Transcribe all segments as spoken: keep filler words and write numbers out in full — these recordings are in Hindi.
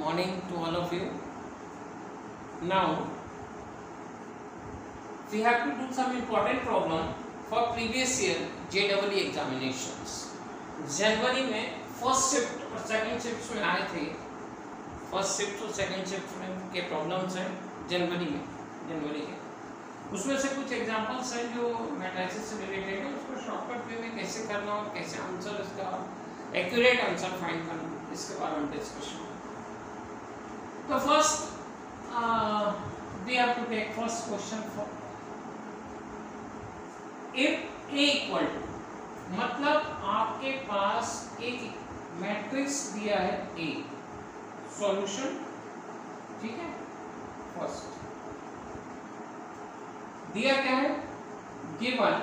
morning to all of you. Now we have to do some important problem for previous year J E E examinations. जनवरी में फर्स्ट शिफ्ट और सेकंड शिफ्ट में आए थे. फर्स्ट शिफ्ट और सेकंड शिफ्ट में के प्रॉब्लम्स हैं जनवरी में जनवरी के उसमें से कुछ एग्जांपल्स हैं जो मैट्रिसेस से रिलेटेड है. उसको शॉर्टकट वे में कैसे करना और कैसे आंसर इसका एक्यूरेट आंसर फाइंड करना इसके बारे में डिस्कशन. तो first we have to take first question for if A equal to, मतलब आपके पास एक मैट्रिक्स दिया है ए. सॉल्यूशन ठीक है. फर्स्ट दिया क्या है, given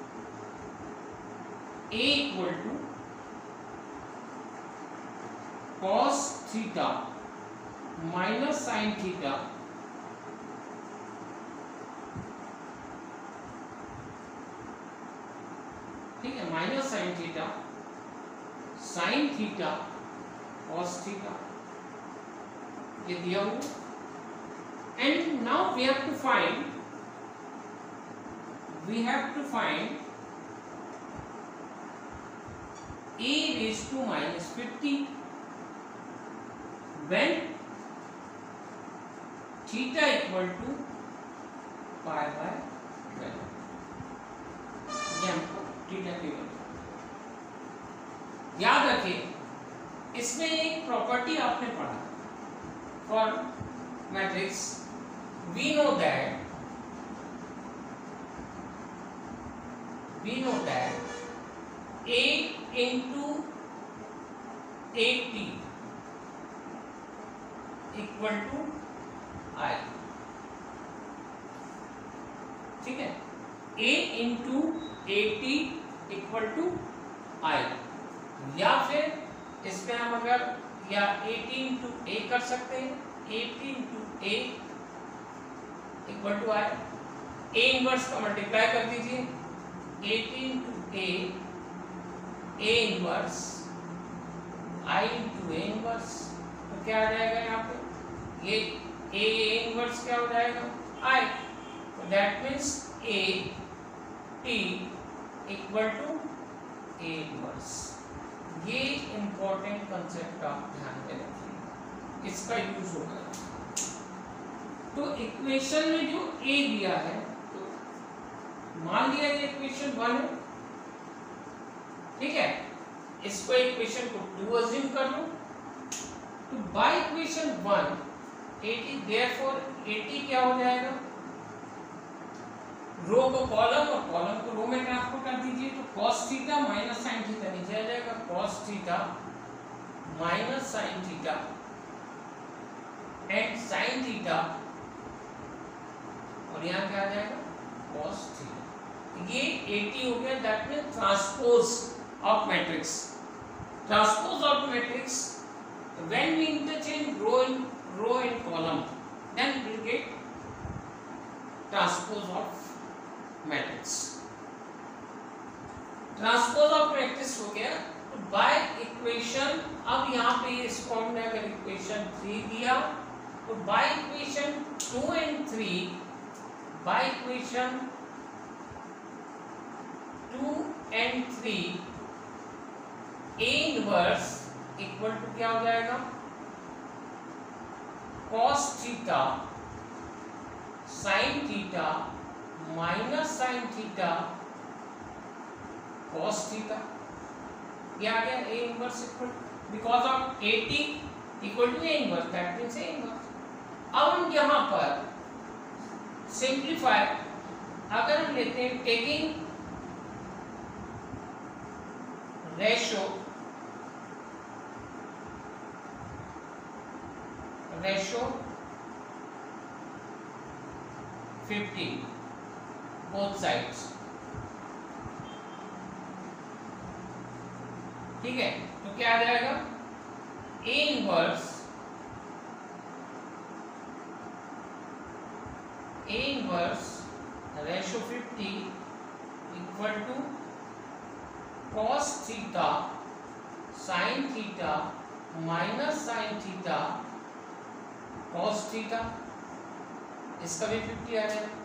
A equal to cos theta minus sine theta ठीक है, minus sine theta sine theta cos theta ये दिया हुआ. And now we have to find we have to find a raised to minus fifty when theta equal to pi by twelve. ये हमको थीटा की वैल्यू याद रखें. इसमें एक प्रॉपर्टी आपने पढ़ा for matrix. We know that we know that a into eighty equal to I. ठीक है, a into eighty equal to I. या फिर इसमें हम अगर या eighty into a कर सकते हैं. eighty into a equal to I. a inverse का मल्टीप्लाई कर दीजिए. eighty into a a inverse I into a inverse. तो क्या आ जाएगा यहाँ पे, ये a इनवर्स क्या हो जाएगा I. तो that means a t equal to a inverse. ये इंपॉर्टेंट कंसेप्ट आप ध्यान में रखिए, इसका यूज होगा. तो इक्वेशन में जो a दिया है, तो मान लिया ये इक्वेशन वन है. ठीक है, इसको इक्वेशन को टू अज्यूम कर लो. तो by equation one eighty, therefore eighty क्या हो जाएगा, रो को कॉलम और कॉलम को रो में ट्रांसफर कर दीजिए. तो cos theta minus sin theta नीचे आ जाएगा. cos theta minus sin theta and sin theta और यहाँ क्या आ जाएगा cos थीटा. ये eighty हो गया. That means transpose of matrix. Transpose of matrix, when we interchange row in row and column, then we get transpose of matrix. Transpose of matrix हो गया. तो by equation, अब यहाँ पे इस फॉर्म में अगर equation three दिया, तो by equation two and three, by equation two and three a inverse equal to क्या हो जाएगा, cos theta sin theta minus sin theta cos theta. ये आ गया a inverse equal because of eighty equal to a inverse. That means a inverse. अब हम यहाँ पर सिंप्लीफाई अगर हम लेते हैं taking ratio ratio fifty both sides. ठीक है, तो क्या आ जाएगा a inverse a inverse ratio fifty equal to cos theta sin theta minus sin theta cos theta, इसका भी फिफ्टी आ जाएगा।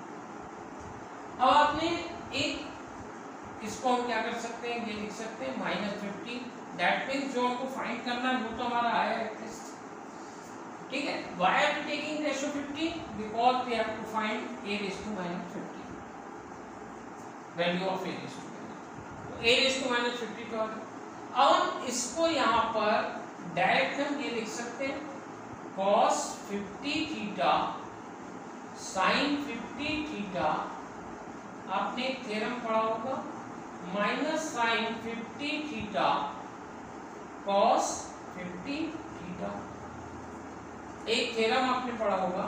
अब आपने एक इसको हम क्या कर सकते हैं, ये लिख सकते हैं माइनस फिफ्टी, दैट मीन्स जो हमको फाइंड करना है वो तो हमारा आया है एटलीस्ट, ठीक है। Why are we taking ratio fifty, because we have to find a raise to minus fifty, value of a raise to, तो a raise to minus fifty तो आ गया। अब हम इसको यहाँ पर डायरेक्ट हम ये लिख सकते हैं cos fifty theta sin fifty theta, आपने एक थ्योरम पढ़ा होगा, minus sine fifty theta cos fifty theta, एक थ्योरम आपने पढ़ा होगा,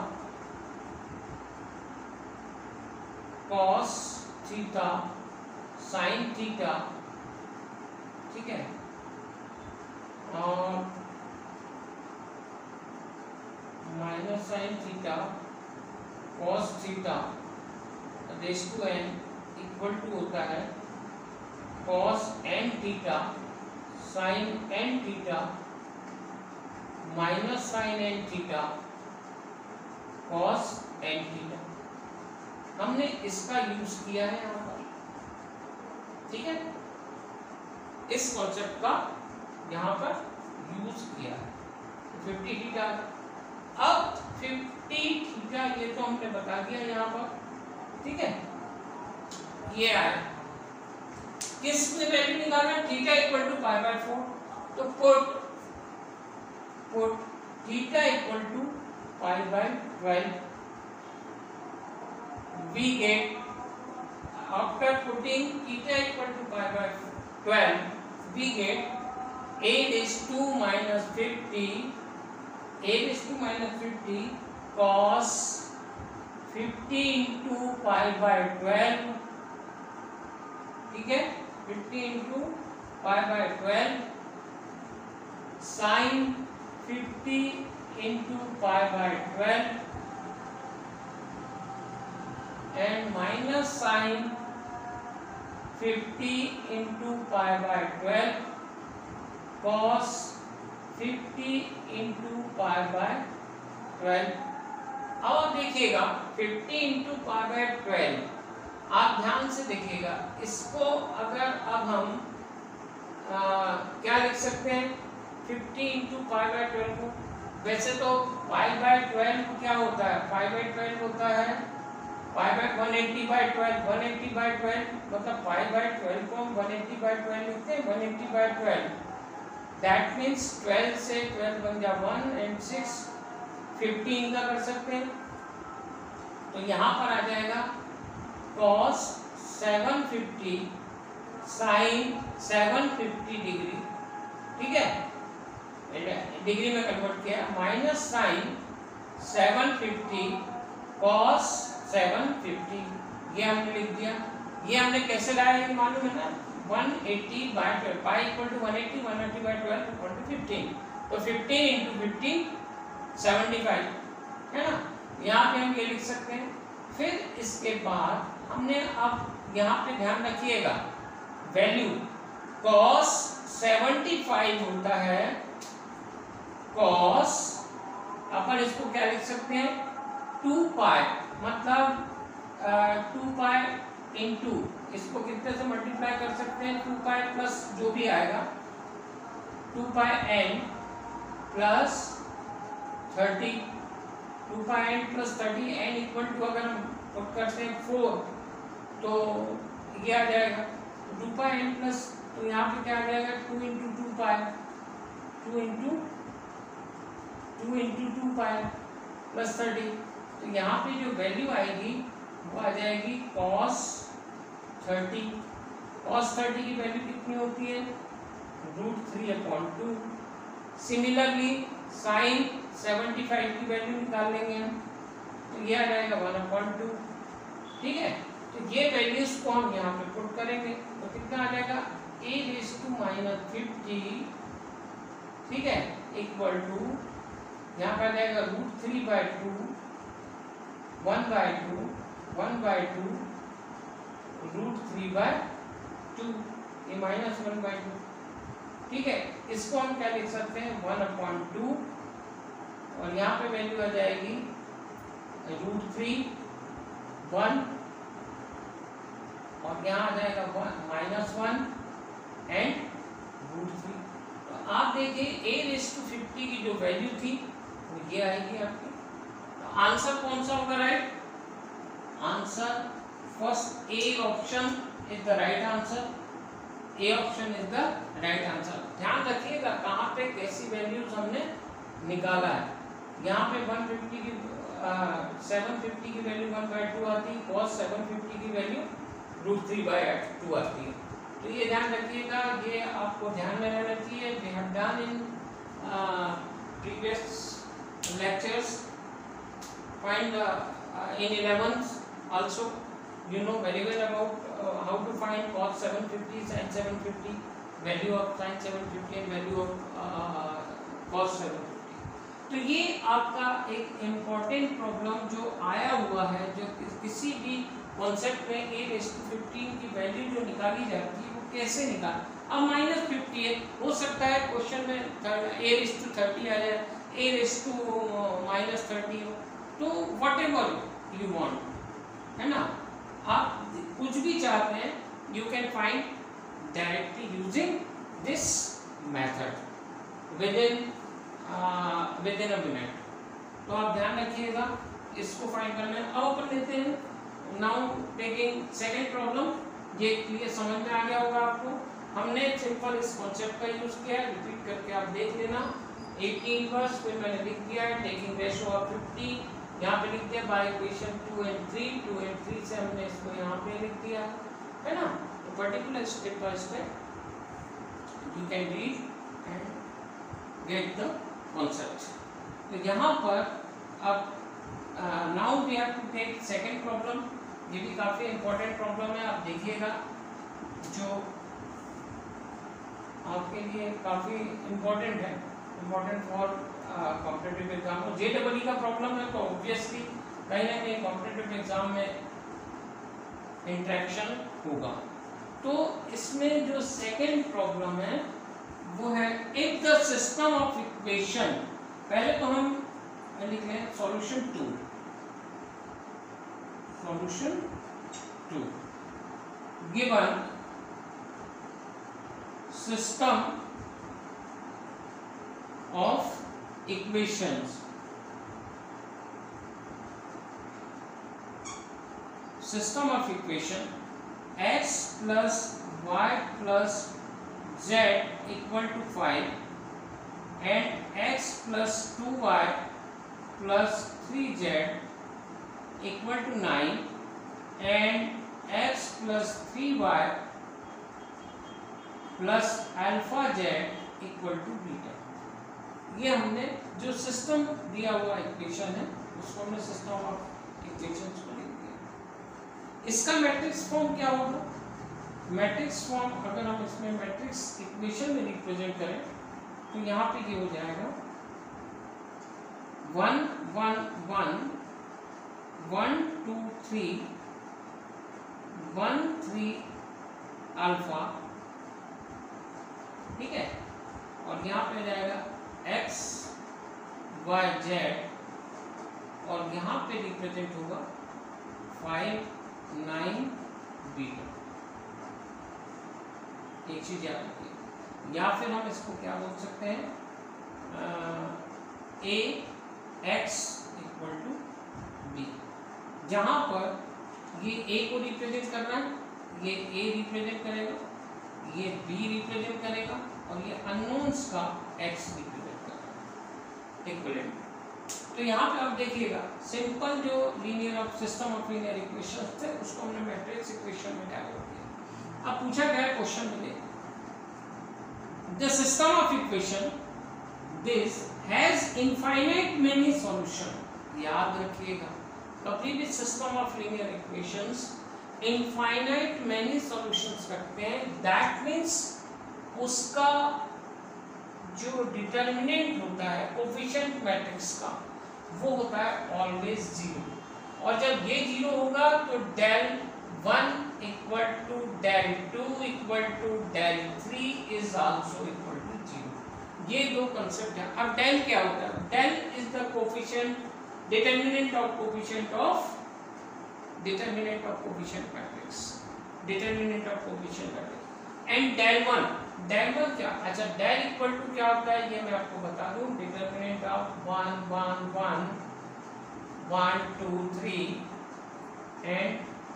कॉस थीटा साइन थीटा, ठीक है, और minus sine theta cos theta raise to n equal to होता है cos n theta sin n theta minus sin n theta cos n theta. हमने इसका यूज किया है यहाँ पर, ठीक है, इस कॉन्सेप्ट का यहाँ पर यूज किया है। फिफ्टी थीटा, अब फिफ्टी थीटा ये तो हमने बता दिया यहाँ पर, ठीक है, ये आया, किसने वैल्यू निकालना, theta equal to pi by four, तो put put theta equal to pi by twelve, we get after putting theta equal to pi by twelve we get a raise to minus fifty, a raise to minus fifty cos fifty into pi by twelve, ठीक है, fifty into pi by twelve sine fifty into pi by twelve and minus sine fifty into pi by twelve cos fifty into pi by twelve. अब देखिएगा fifty into pi by twelve, आप ध्यान से देखिएगा इसको, अगर अब हम आ, क्या लिख सकते हैं fifty into pi by twelve को, वैसे तो पाई बाय ट्वेल्व क्या होता है, पाई बाय ट्वेल्व होता है pi by one eighty by twelve, one eighty by twelve मतलब पाई बाय ट्वेल्व को हम वन एटी बाय ट्वेल्व लिखते हैं, one eighty by twelve, that means twelve से ट्वेल्व बन गया वन एंड सिक्स फिफ्टीन का कर सकते हैं, तो यहाँ पर आ जाएगा cos seven fifty sin seven fifty degree, ठीक है, डिग्री में कन्वर्ट किया, minus sine seven fifty cos seven fifty, ये हमने लिख दिया। ये हमने कैसे लाया है मालूम है ना, one eighty by twelve, pi equal to one eighty, one eighty by twelve equal to fifteen, तो fifteen into fifteen seventy five, है ना, यहाँ पे हम ये लिख सकते हैं। फिर इसके बाद हमने अब यहाँ पे ध्यान रखिएगा वैल्यू cos सेवेंटी फाइव होता है, cos अपन इसको क्या लिख सकते हैं टू पाई, मतलब टू पाई इंटू, इसको कितने से मल्टीप्लाई कर सकते हैं, टू पाई प्लस जो भी आएगा two pi n plus thirty, two pi n plus thirty, n equal to अगर हम पुट करते हैं फोर तो ये आ जाएगा टू पाई एन प्लस, तो यहाँ पे क्या आ जाएगा two into two pi, two into two into two pi plus thirty, तो यहाँ पे जो वैल्यू आएगी वो आ जाएगी cos थर्टी, cos थर्टी की वैल्यू कितनी होती है root three upon two. Similarly sine seventy five की वैल्यू निकाल लेंगे हम, तो ये आ जाएगा वन अपॉन टू, ठीक है, तो ये वैल्यूज को हम यहाँ पे पुट करेंगे, तो कितना आ जाएगा a raise to minus fifty, ठीक है, इक्वल टू यहाँ पे आ जाएगा root three by two, one by two, one by two, root three by two, ये माइनस वन बाई टू, ठीक है, इसको हम क्या लिख सकते हैं वन अपॉन टू और यहाँ पे वैल्यू आ जाएगी रूट थ्री वन, और यहाँ आ जाएगा one minus one and root three. तो आप देखिए ए रेस टू फिफ्टी की जो वैल्यू थी वो ये आएगी आपकी। तो आंसर कौन सा होगा right? Answer first A option is the right answer. A option is the right answer. ध्यान रखिएगा कहाँ पे कैसी वैल्यूज हमने निकाला है। यहाँ पे वन फिफ्टी की सेवन फिफ्टी की वैल्यू वन बाई टू आती है, कॉस सेवन फिफ्टी की value root three by two आती है। तो ये ध्यान रखिएगा, ये आपको ध्यान में रहना चाहिए। We have done in previous lectures find in eleventh also you know very well about uh, how to find cos seven fifty, sin seven fifty, value of sin seven fifty and value of uh, cos seven fifty। तो ये आपका एक इम्पोर्टेंट प्रॉब्लम जो आया हुआ है, जो किसी भी कॉन्सेप्ट में a रेज़ टू फिफ्टीन की वैल्यू जो निकाली जाती है वो कैसे निकाल। अब माइनस फिफ्टी है, हो सकता है क्वेश्चन में a रेज़ टू थर्टी आ जाए, a raise to minus thirty हो, तो वट एवर यू वांट, है ना। आप कुछ भी चाहते हैं you can find directly using this method within within a minute. तो आप ध्यान रखिएगा इसको फाइंड करना है। अब अपन लेते हैं नाउ टेकिंग सेकंड प्रॉब्लम। ये क्लियर समझ में आ गया होगा आपको। हमने सिंपल इस कॉन्सेप्ट का यूज किया है, रिपीट करके आप देख लेना। एटीन वर्स फिर मैंने लिख दिया है टेकिंग रेशियो ऑफ फिफ्टी, यहाँ पे लिख दिया by equation two and three, two and three से हमने इसको यहाँ पे लिख दिया है ना। तो particular step by step you can read and get the concept. तो यहाँ पर अब now we have to take second problem. ये भी काफ़ी इंपॉर्टेंट प्रॉब्लम है, आप देखिएगा, जो आपके लिए काफ़ी इम्पोर्टेंट है, important for competitive exam. J double E का प्रॉब्लम है तो ऑब्वियसली कहीं ना कहीं कॉम्पिटिटिव एग्जाम में इंटरेक्शन होगा। तो इसमें जो सेकंड प्रॉब्लम है वो है if the system of equation, पहले तो हम लिख लें solution to, solution to given system of equations, system of equation x plus y plus z equal to five and x plus two y plus three z equal to nine and x plus three y plus alpha z equal to beta। ये हमने जो सिस्टम दिया हुआ इक्वेशन है उसको हमने सिस्टम ऑफ इक्वेशंस को लिख दिया। इसका मैट्रिक्स फॉर्म क्या होगा? मैट्रिक्स फॉर्म अगर हम इसमें मैट्रिक्स इक्वेशन में रिप्रेजेंट करें तो यहाँ पे ये हो जाएगा one one one one two three one three alpha, ठीक है, और यहाँ पे जाएगा x y z और यहाँ पे रिप्रेजेंट होगा फाइव नाइन बीटा। एक चीज याद रखिए, या फिर हम इसको क्या बोल सकते हैं, a x equal to B. जहाँ पर ये a को रिप्रेजेंट करना है, ये a रिप्रेजेंट करेगा, ये b रिप्रेजेंट करेगा और ये अननोन्स का x रिप्रेजेंट इक्विवेलेंट। तो यहाँ पे आप देखिएगा सिंपल जो linear of system of linear equations थे उसको हमने मैट्रिक्स इक्वेशन में डाइवर्ट किया। अब पूछा गया क्वेश्चन में the system of equation this has infinite many solution. याद रखिएगा कभी भी system of linear equations infinite many solutions रखते हैं, दैट मीन्स उसका जो डिटर्मिनेंट होता है कोफिशिएंट मैट्रिक्स का वो होता है ऑलवेज जीरो। और जब ये जीरो होगा तो del one equal to del two equal to del three is also equal to zero. ये दो कंसेप्ट है। अब डेल क्या होता है? Del is the coefficient, determinant of coefficient of determinant of coefficient matrix, determinant of coefficient matrix. And del one, del one क्या? अच्छा, डेल इक्वल टू क्या होता है ये मैं आपको बता दूं, determinant of one one one one two three and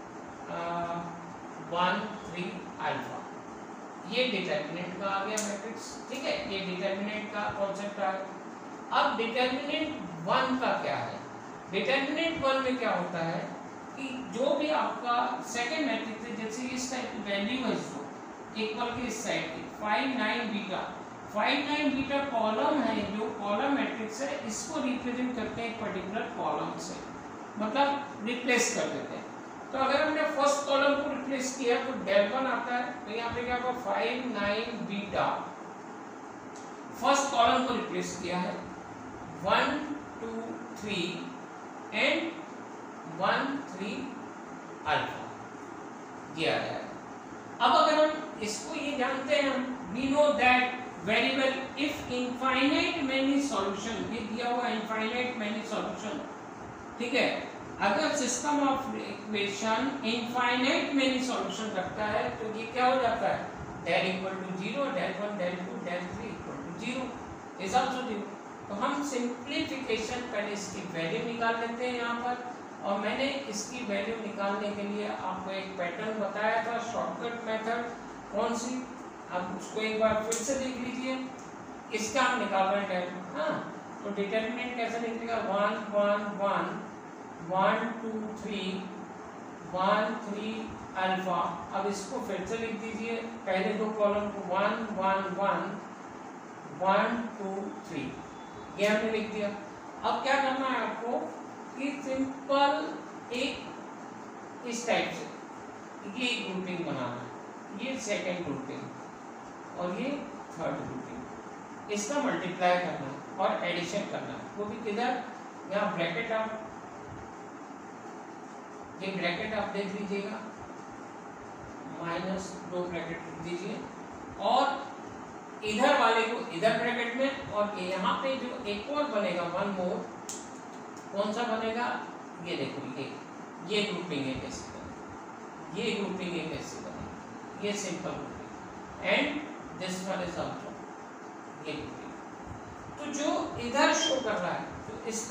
one three alpha, ये डिटरमिनेंट का आ गया मैट्रिक्स। ठीक है, ये डिटरमिनेंट का कॉन्सेप्ट आ गया। अब डिटरमिनेंट वन का क्या है? डिटरमिनेंट वन में क्या होता है कि जो भी आपका सेकंड मैट्रिक्स है, जैसे इस टाइप की वैल्यू है इसको इक्वल के इस साइड की five nine beta, five nine beta column है, जो कॉलम मैट्रिक्स है इसको रिप्रेजेंट करते हैं एक पर्टिकुलर कॉलम से, मतलब रिप्लेस कर देते हैं। तो अगर हमने फर्स्ट कॉलम को रिप्लेस किया तो डेल वन आता है, तो यहाँ पे क्या होगा five nine beta, first column को रिप्लेस किया है, one two three and one three alpha दिया गया है। अब अगर हम इसको ये जानते हैं, हम we know that variable if infinite many solution, ये दिया हुआ इनफाइनाइट मेनी सॉल्यूशन, ठीक है, अगर system of equation infinite many solution रखता है तो ये क्या हो जाता है, del equal to zero, del one del two del three equal to zero is also zero. तो हम सिंप्लीफिकेशन पहले इसकी वैल्यू निकाल लेते हैं यहाँ पर, और मैंने इसकी वैल्यू निकालने के लिए आपको एक पैटर्न बताया था, शॉर्टकट मेथड कौन सी, आप उसको एक बार फिर से देख लीजिए। इसका हम निकाल रहे हैं, हाँ, तो डिटरमिनेंट कैसे निकलेगा, one one one one two three one three alpha. अब इसको फिर से लिख दीजिए, पहले दो कॉलम को one one one one two three, ये हमने लिख दिया। अब क्या करना है आपको कि सिंपल एक इस टाइप से ये ग्रुपिंग बनाना है, ये सेकेंड ग्रुपिंग और ये थर्ड ग्रुपिंग, इसका मल्टीप्लाई करना है और एडिशन करना है, वो भी किधर, यहाँ ब्रैकेट आप ये ब्रैकेट आप देख लीजिएगा, माइनस दो ब्रैकेट लिख दीजिए और इधर वाले को इधर ब्रैकेट में, और यहाँ पे जो एक और बनेगा वन मोर, कौन सा बनेगा, ये देखो, ये ये ग्रुपिंग है कैसे बनेगी, ये ग्रुपिंग है कैसे बनेगी, ये simple grouping and this one is also ये ग्रुपिंग। तो जो इधर शो कर रहा है तो इस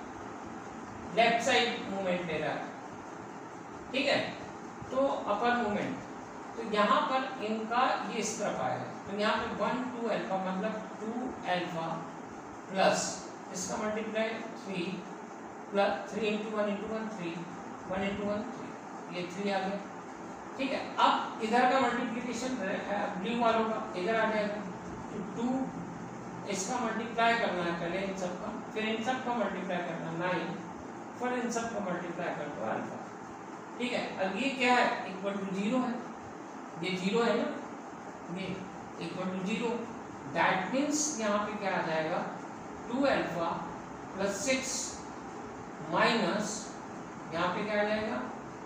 तरफ लेफ्ट साइड मूवमेंट ले रहा है, ठीक है, तो अपर मूवमेंट, तो यहाँ पर इनका ये इस तरफ आएगा, तो यहाँ पे वन टू अल्फा मतलब टू अल्फा प्लस इसका multiply three plus three into one into one three, one into one three, ये थ्री आ गया, ठीक है। अब इधर का मल्टीप्लिकेशन ब्लू वालों का इधर आ जाएगा, तो टू इसका मल्टीप्लाई करना है पहले इन सब का, फिर इन सब का मल्टीप्लाई करना नाइन, फिर इन सब का मल्टीप्लाई कर दो अल्फा, ठीक है। अब ये क्या है, इक्वल टू जीरो है, ये जीरो है ना, ये equal to zero, that means यहाँ पे क्या आ जाएगा, two alpha plus six minus यहाँ पे क्या आ जाएगा,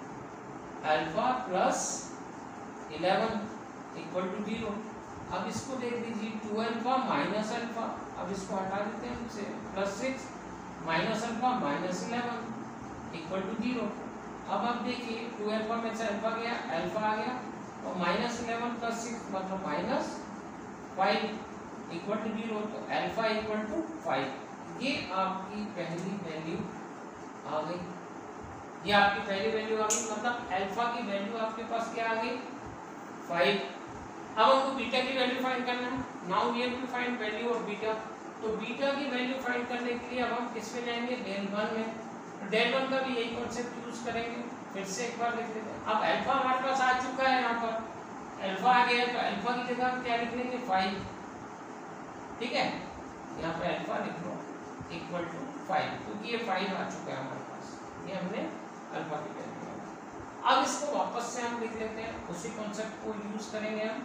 alpha plus eleven equal to zero. अब इसको देख लीजिए, टू अल्फा माइनस अल्फा, अब इसको हटा देते हैं हमसे, plus six minus alpha minus eleven equal to zero. अब आप देखिए, टू अल्फा में से अल्फा गया, अल्फा आ गया, और माइनस इलेवन प्लस सिक्स मतलब minus five equal to zero, तो अल्फा इक्वल टू फाइव। ये आपकी पहली वैल्यू आ गई, ये आपकी पहली वैल्यू आ गई, मतलब अल्फा की वैल्यू आपके पास क्या आ गई, फाइव। अब हमको बीटा की वैल्यू फाइंड करना है, now we have to find value of beta. तो बीटा की वैल्यू फाइंड करने के लिए अब हम किस में जाएंगे, डेल वन में, डेल वन का भी यही कॉन्सेप्ट यूज करेंगे। फिर से एक बार लिख लेते हैं, अब अल्फा हमारे पास आ चुका है, यहाँ पर अल्फा आ गया, तो अल्फा की जगह हम क्या लिख लेंगे, फाइव, ठीक है, यहाँ पे अल्फा लिख लो इक्वल टू फाइव, क्योंकि ये फाइव आ चुका है हमारे पास, ये हमने अल्फा की वैल्यू। अब इसको वापस से हम लिख लेते हैं, उसी कॉन्सेप्ट को यूज करेंगे हम,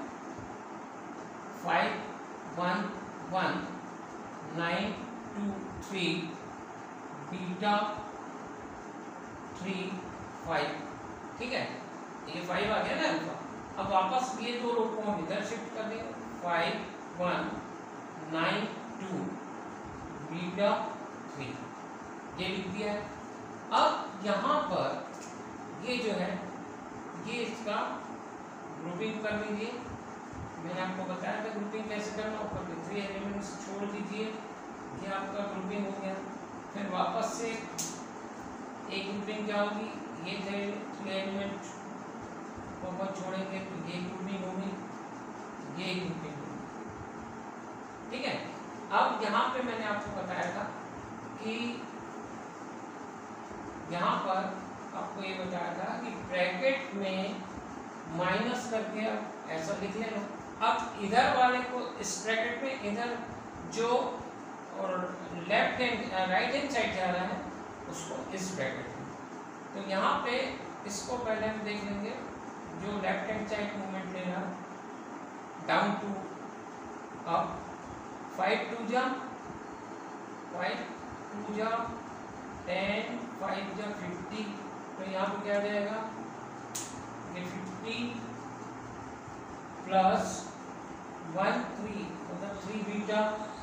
five one one nine two three beta three five, ठीक है, ये फाइव आ गया ना अल्फा। अब वापस ये दो रो को हम इधर शिफ्ट कर देंगे, five one nine two beta three, ये लिख दिया है। अब यहाँ पर ये जो है ये इसका ग्रुपिंग कर लीजिए। मैंने आपको बताया था ग्रुपिंग कैसे करना, ऊपर के थ्री एलिमेंट्स छोड़ दीजिए, ये आपका ग्रुपिंग हो गया। फिर वापस से एक ग्रुपिंग क्या होगी, ये थ्री एलिमेंट को छोड़ेंगे तो ये ग्रुपिंग होगी, ये ग्रुपिंग होगी, ठीक है। अब यहाँ पे मैंने आपको बताया था कि यहाँ पर आपको ये बताया था कि ब्रैकेट में माइनस करके अब ऐसा लिख लेना। अब इधर वाले को इस ब्रैकेट में इधर जो और left hand right hand side जा रहा है उसको इस ब्रैकेट में, तो यहाँ पे इसको पहले हम देख लेंगे। जो लेफ्ट हैंड साइड मूवमेंट ले रहा down to up, five two जा फाइव टू जा टेन, फाइव जा फिफ्टी, तो यहाँ पे क्या आ जाएगा, ये फिफ्टी प्लस वन थ्री मतलब three beta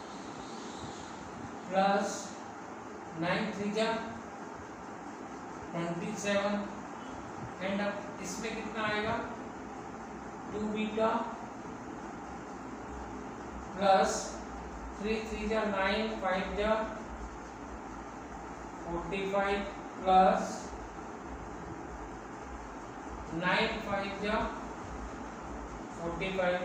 plus nine three जा ट्वेंटी सेवन, एंड अब इसमें कितना आएगा, two beta plus three three जा नाइन, फाइव जा forty five plus nine five जा फोर्टी फाइव,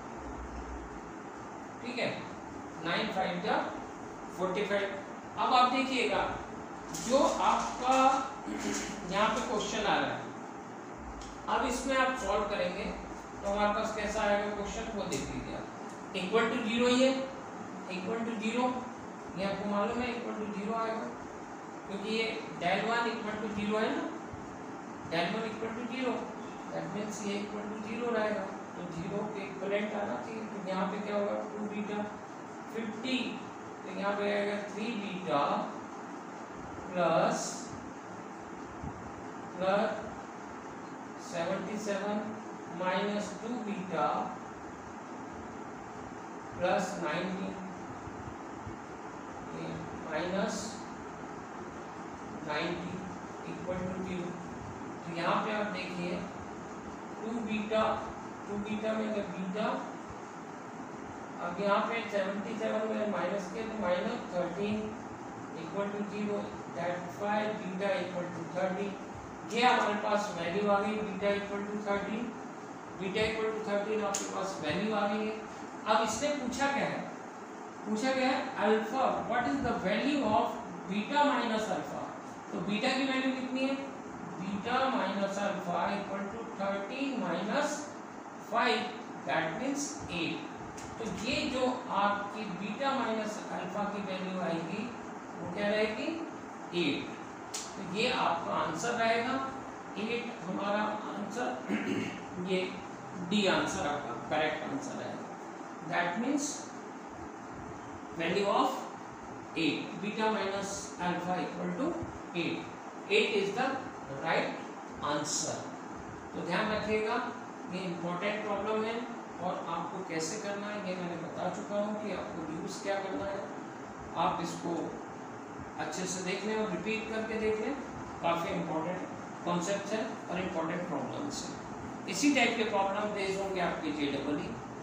ठीक है, नाइन फाइव जा फोर्टी फाइव। अब आप देखिएगा जो आपका यहाँ पे क्वेश्चन आ रहा है, अब इसमें आप सॉल्व करेंगे तो हमारे पास कैसा आएगा क्वेश्चन, वो देख लीजिए आप। इक्वल टू जीरो ही है, इक्वल टू जीरो ये आपको मालूम है, इक्वल टू जीरो आएगा क्योंकि ये del one equal to zero है ना, del one equal to zero, that means ये इक्वल टू जीरो रहेगा, तो जीरो के इक्विवेलेंट आना चाहिए। तो यहाँ पे क्या होगा, टू बीटा फिफ्टी, तो यहाँ पे आएगा three beta plus plus seventy seven minus two beta plus ninety minus ninety equal to zero. तो यहाँ पे आप देखिए टू बीटा टू बीटा में अगर बीटा, अब यहाँ पे सेवेंटी सेवन में माइनस के तो minus thirteen equal to zero, that five beta equal to thirty. ये हमारे पास वैल्यू आ गई beta equal to thirteen, beta equal to thirteen आपके पास वैल्यू आ गई है। अब इसने पूछा क्या है, पूछा क्या है alpha, what is the value of beta minus alpha. तो बीटा की वैल्यू कितनी है, beta minus alpha equal to thirteen minus five, that means eight. तो ये जो आपकी बीटा माइनस अल्फा की वैल्यू आएगी वो क्या रहेगी, एट। तो ये आपका आंसर रहेगा, एट हमारा आंसर, ये डी आंसर आपका करेक्ट आंसर है। That means value of eight, beta minus alpha equal to eight, eight is the right answer. तो ध्यान रखिएगा ये इम्पोर्टेंट प्रॉब्लम है और आपको कैसे करना है ये मैंने बता चुका हूँ कि आपको यूज़ क्या करना है। आप इसको अच्छे से देख लें और रिपीट करके देख लें, काफ़ी इम्पोर्टेंट कॉन्सेप्ट है और इम्पोर्टेंट प्रॉब्लम्स हैं। इसी टाइप के प्रॉब्लम बेस्ड होंगे आपके जे डबल ई